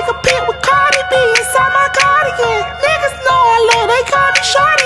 take a pic with Cardi B inside my cardigan. Niggas know I love, they call me shorty.